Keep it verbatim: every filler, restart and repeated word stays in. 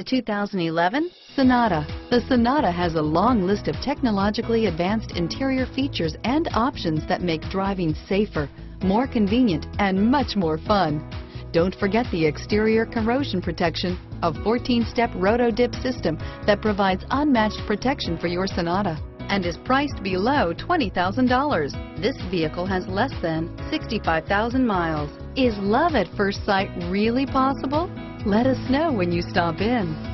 The two thousand eleven Sonata. The Sonata has a long list of technologically advanced interior features and options that make driving safer, more convenient, and much more fun. Don't forget the exterior corrosion protection, a fourteen step roto-dip system that provides unmatched protection for your Sonata and is priced below twenty thousand dollars. This vehicle has less than sixty-five thousand miles. Is love at first sight really possible? Let us know when you stop in.